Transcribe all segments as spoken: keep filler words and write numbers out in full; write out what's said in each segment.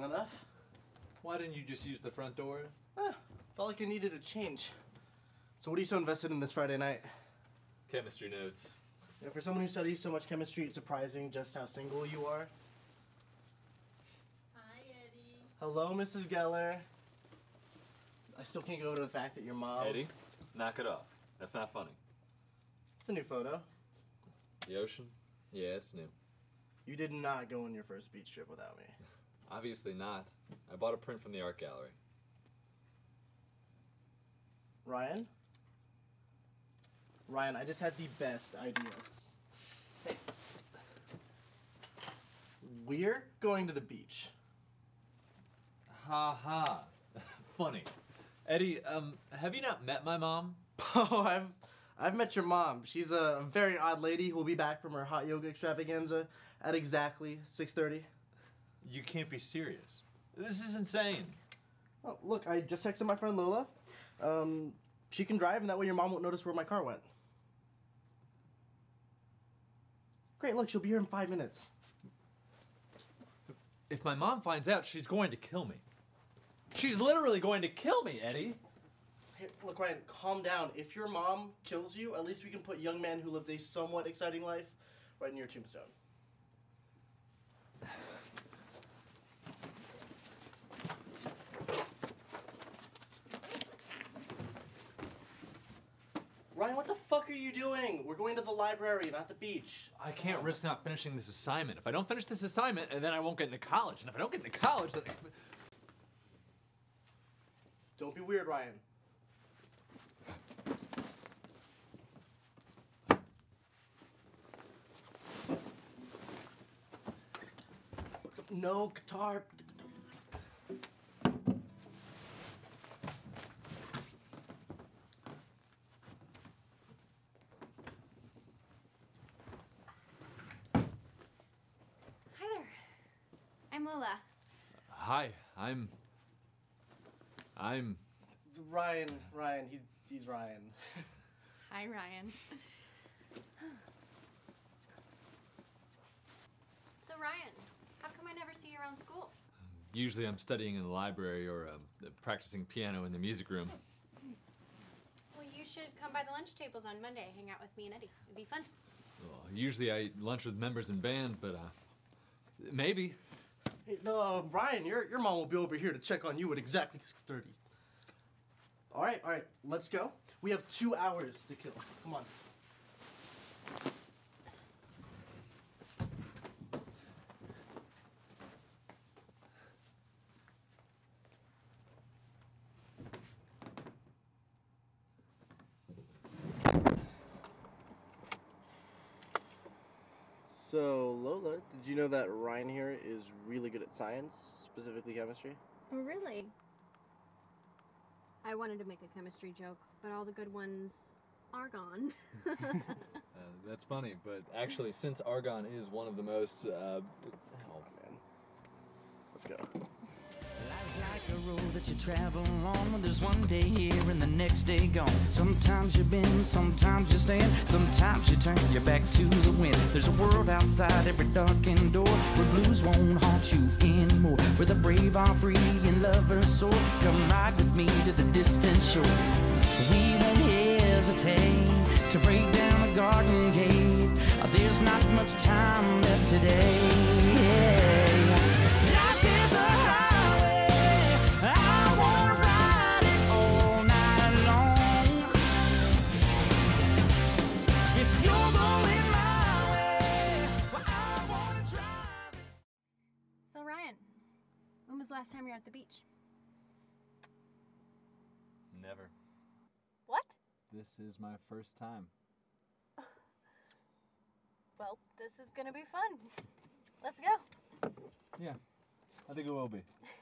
long enough. Why didn't you just use the front door? Ah, felt like I needed a change. So what are you so invested in this Friday night? Chemistry notes. You know, for someone who studies so much chemistry, it's surprising just how single you are. Hi, Eddie. Hello, Missus Geller. I still can't get over the fact that your mom... Eddie, knock it off. That's not funny. It's a new photo. The ocean? Yeah, it's new. You did not go on your first beach trip without me. Obviously not. I bought a print from the art gallery. Ryan? Ryan, I just had the best idea. Hey. We're going to the beach. Ha ha. Funny. Eddie, um, have you not met my mom? Oh, I've I've met your mom. She's a very odd lady who will be back from her hot yoga extravaganza at exactly six thirty. You can't be serious. This is insane. Oh, look, I just texted my friend Lola. Um, she can drive, and that way your mom won't notice where my car went. Great, look, she'll be here in five minutes. If my mom finds out, she's going to kill me. She's literally going to kill me, Eddie. Hey, look, Ryan, calm down. If your mom kills you, at least we can put young man who lived a somewhat exciting life right in your tombstone. Ryan, what the fuck are you doing? We're going to the library, not the beach. I can't risk not finishing this assignment. If I don't finish this assignment, and then I won't get into college. And if I don't get into college, then... Don't be weird, Ryan. No guitar. Hi there. I'm Lola. Hi, I'm... I'm... Ryan, Ryan, he's, he's Ryan. Hi, Ryan. So, Ryan, how come I never see you around school? Usually I'm studying in the library or um, practicing piano in the music room. Well, you should come by the lunch tables on Monday, hang out with me and Eddie. It'd be fun. Well, usually I eat lunch with members in band, but uh, maybe. Hey, no, uh, Ryan, your, your mom will be over here to check on you at exactly six thirty. All right, all right, let's go. We have two hours to kill. Come on. So, Lola, did you know that Ryan here is really good at science, specifically chemistry? Really? I wanted to make a chemistry joke, but all the good ones are gone. uh, that's funny, but actually, since argon is one of the most... Uh, oh, man. Let's go. Life's like a road that you travel on. There's one day here and the next day gone. Sometimes you bend, sometimes you stand, sometimes you turn your back to the wind. There's a world outside every darkened door where blues won't haunt you anymore, where the brave are free and lovers soar. Come ride with me to the distant shore. We won't hesitate to break down the garden gate. There's not much time left today. Life is a highway, I wanna ride it all night long. If you're going my way, well, I wanna drive it. So, Ryan, when was the last time you were at the beach? never. What? This is my first time. Well, this is gonna be fun. Let's go. Yeah, I think it will be.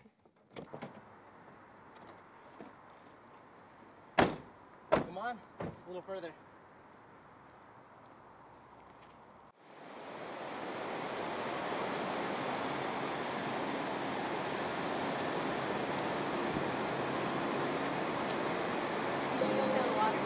Come on, just a little further. We should go feel the water.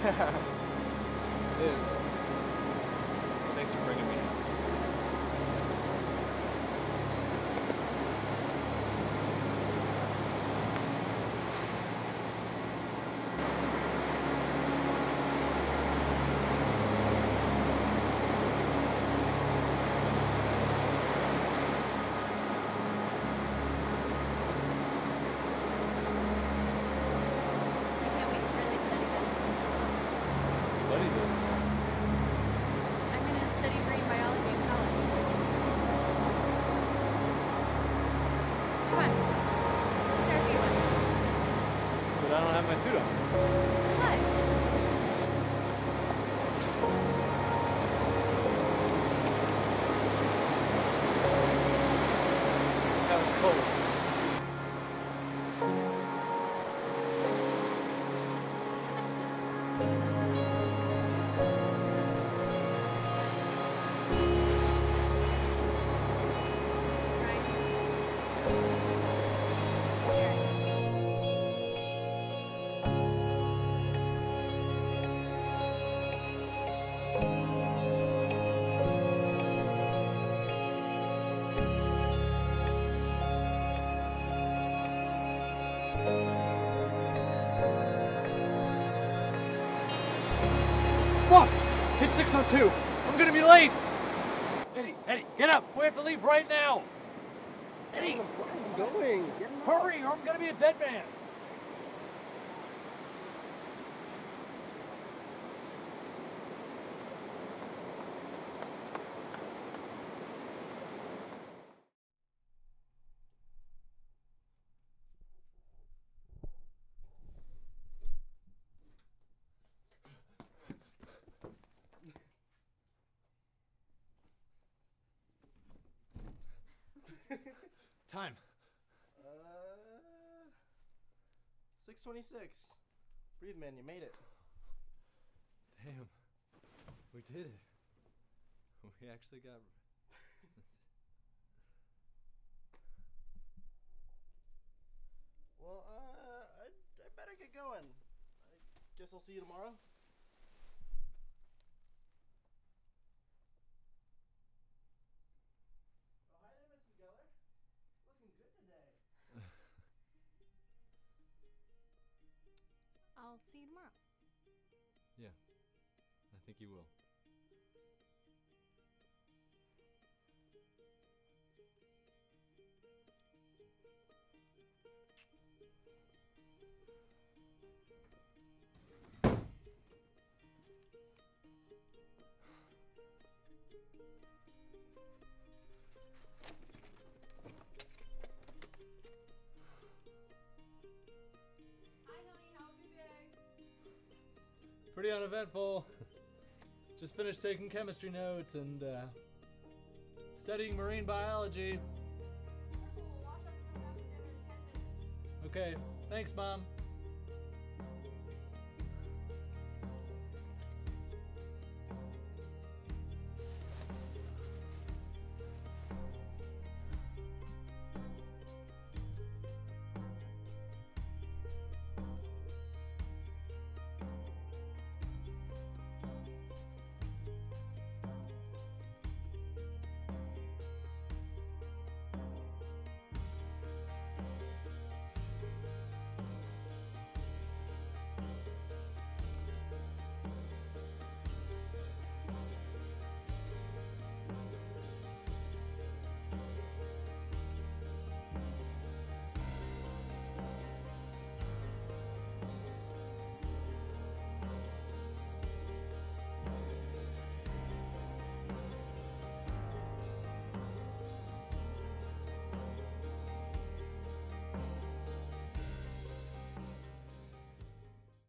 Yeah. It is. Thanks for bringing me in. I can't wait to really study this. Study this. I'm gonna study marine biology in college. Come on. Let's go for one. But I don't have my suit on. So what? That was cold. Fuck! It's six oh two. I'm gonna be late. Eddie, Eddie, get up. We have to leave right now. Eddie, Where are you going? Get him up. hurry or I'm gonna be a dead man. Time. Uh, six twenty-six. Breathe, man. You made it. Damn. We did it. We actually got... Well, uh, I, I better get going. I guess I'll see you tomorrow. Oh, hi there, Missus Geller. Looking good today. I'll see you tomorrow. Yeah. I think you will. Pretty uneventful. Just finished taking chemistry notes and uh, studying marine biology. Okay, thanks, Mom.